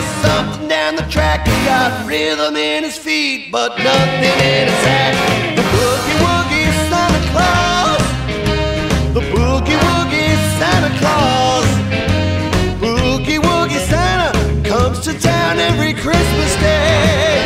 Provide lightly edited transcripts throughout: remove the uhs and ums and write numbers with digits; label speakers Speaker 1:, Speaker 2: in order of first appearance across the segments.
Speaker 1: something down the track. He got rhythm in his feet, but nothing in his hat. The boogie woogie Santa Claus, the boogie woogie Santa Claus. Boogie woogie Santa comes to town every Christmas Day.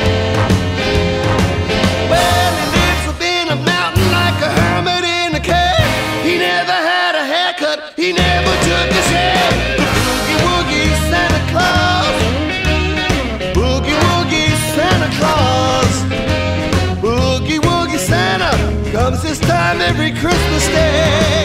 Speaker 1: Well, he lives within a mountain like a hermit in a cave. He never had a haircut, he never took his hair. The boogie woogie Santa Claus, boogie woogie Santa Claus. Boogie woogie Santa comes this time every Christmas Day.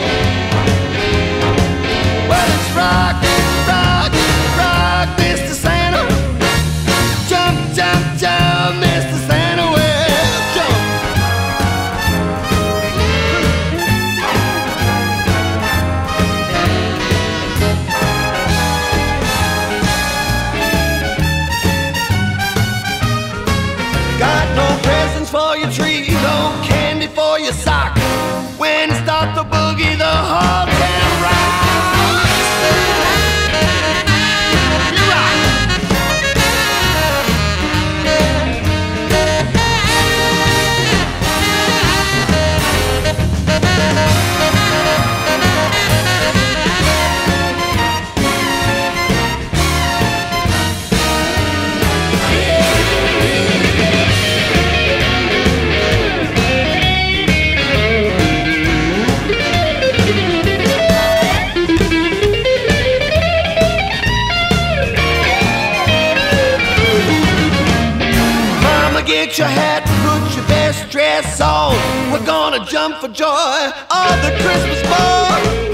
Speaker 1: Well, it's rock, rock, rock, Mr. Santa. Jump, jump, jump, Mr. Santa. Well, jump. Got no presents for your tree, no candy for your sock. When you start the boogie, the whole town rocks. You rock. Get your hat, put your best dress on. We're gonna jump for joy of the Christmas ball.